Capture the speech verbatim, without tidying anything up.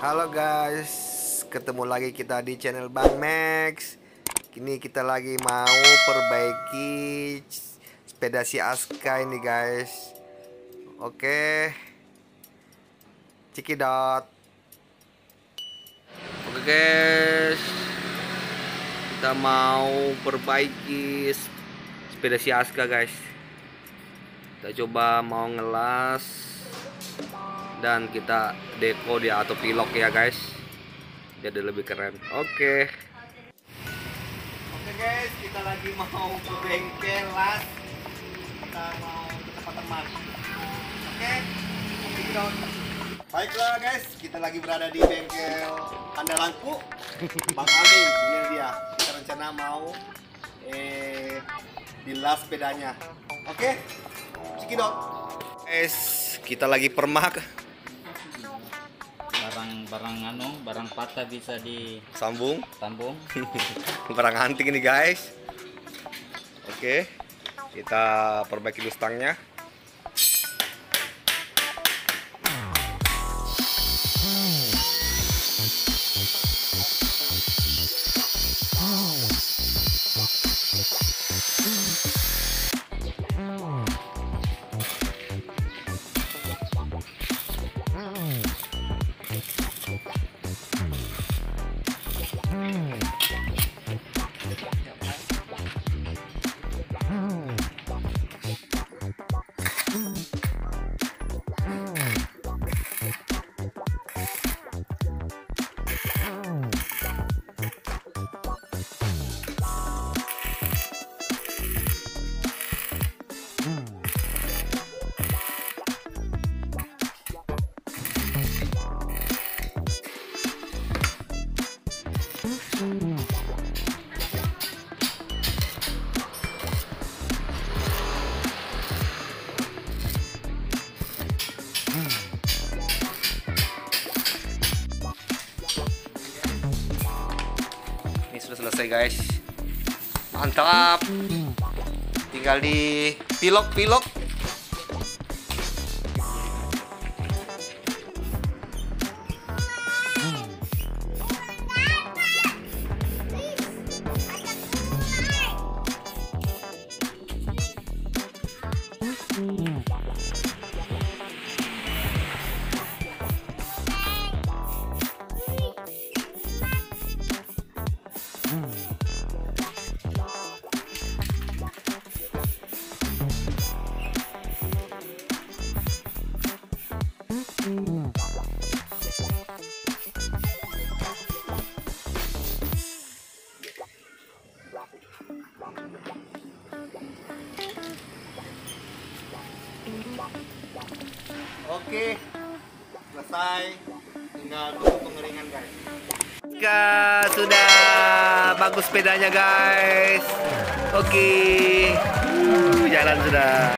Halo guys, ketemu lagi kita di channel Bang Max. Kini kita lagi mau perbaiki sepeda si Aska ini guys. Oke, cekidot. Oke guys, kita mau perbaiki sepeda si Aska guys. Kita coba mau ngelas dan kita deko dia atau pilok ya guys, jadi lebih keren. Oke oke guys, kita lagi mau ke bengkel las, kita mau ke tempat teman. Oke oke, baiklah guys, kita lagi berada di bengkel Andalanku Bang Amin. Ini dia, kita rencana mau eh dilas sepedanya. Oke cikidot guys, kita lagi permak barang-barang anu, barang patah bisa disambung sambung. barang antik ini guys. Oke, kita perbaiki dulu stangnya. Ini sudah selesai guys, mantap. Tinggal di pilok-pilok. Oke, selesai. Tinggal tunggu pengeringan guys. Jika sudah bagus sepedanya guys. Oke, uh, jalan sudah.